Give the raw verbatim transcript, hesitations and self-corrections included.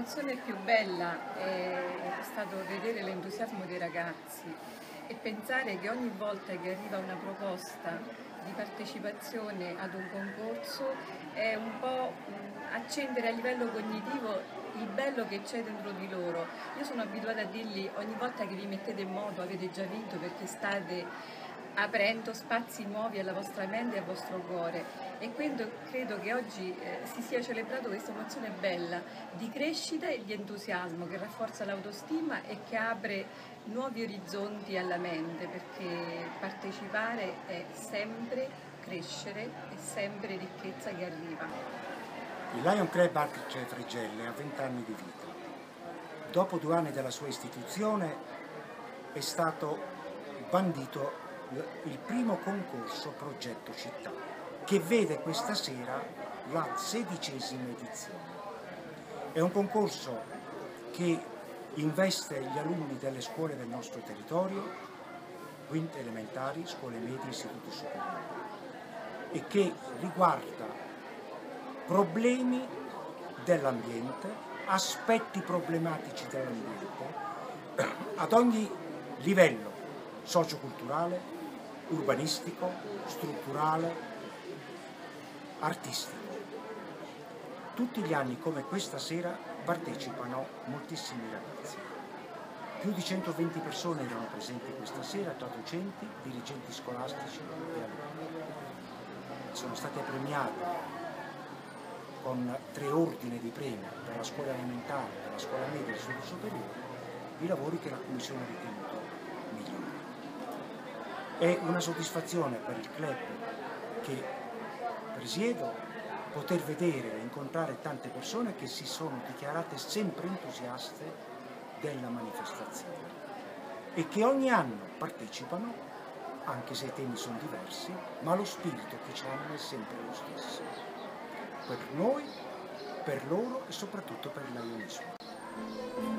L'emozione più bella è stato vedere l'entusiasmo dei ragazzi e pensare che ogni volta che arriva una proposta di partecipazione ad un concorso è un po' accendere a livello cognitivo il bello che c'è dentro di loro. Io sono abituata a dirgli: ogni volta che vi mettete in moto avete già vinto, perché state aprendo spazi nuovi alla vostra mente e al vostro cuore, e quindi credo che oggi eh, si sia celebrato questa emozione bella di crescita e di entusiasmo che rafforza l'autostima e che apre nuovi orizzonti alla mente, perché partecipare è sempre crescere, è sempre ricchezza che arriva. Il Lion Club Arce Fregelle ha venti anni di vita. Dopo due anni dalla sua istituzione è stato bandito il primo concorso Progetto Città, che vede questa sera la sedicesima edizione. È un concorso che investe gli alunni delle scuole del nostro territorio, quinte elementari, scuole medie, istituti superiori, e che riguarda problemi dell'ambiente, aspetti problematici dell'ambiente ad ogni livello socioculturale, urbanistico, strutturale, artistico. Tutti gli anni, come questa sera, partecipano moltissimi ragazzi. Più di centoventi persone erano presenti questa sera, tra docenti, dirigenti scolastici e alunni. Sono state premiate con tre ordini di premi per la scuola elementare, per la scuola media e il studio superiore, i lavori che la Commissione ha ritenuto migliori. È una soddisfazione per il club che presiedo poter vedere e incontrare tante persone che si sono dichiarate sempre entusiaste della manifestazione e che ogni anno partecipano, anche se i temi sono diversi, ma lo spirito che ci hanno è sempre lo stesso. Per noi, per loro e soprattutto per l'ionismo.